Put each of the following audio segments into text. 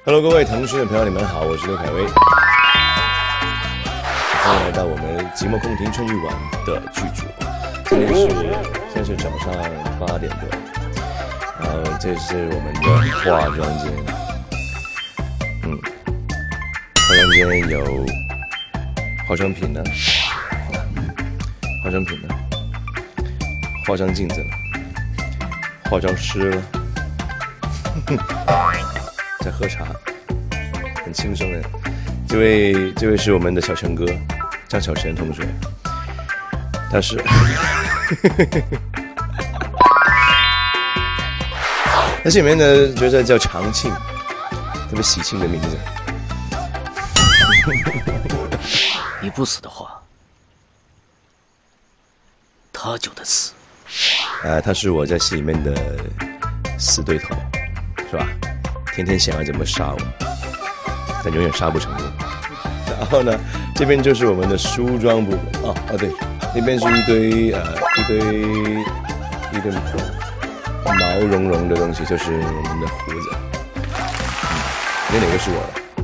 Hello， 各位腾讯的朋友，你们好，我是刘恺威，欢迎来到我们寂寞空庭春欲晚的剧组。现在是早上8点多，然后这是我们的化妆间，化妆间有化妆品呢，化妆镜子了，化妆师了。在喝茶，很轻松的。这位是我们的小陈哥，张小晨同学，他是他是里面的角色叫长庆，特别喜庆的名字。 你不死的话，他就得死。 他是我在戏里面的死对头，是吧？天天想要怎么殺我，但永远杀不成功。然后呢，这边就是我们的梳妆部分。对，那边是一堆毛茸茸的东西，就是我们的胡子。那哪个是我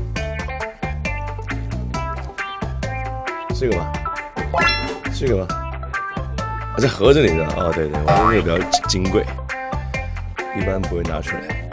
的？这个吗？这个吗？在盒子里的。对，我这个比较金贵，一般不会拿出来。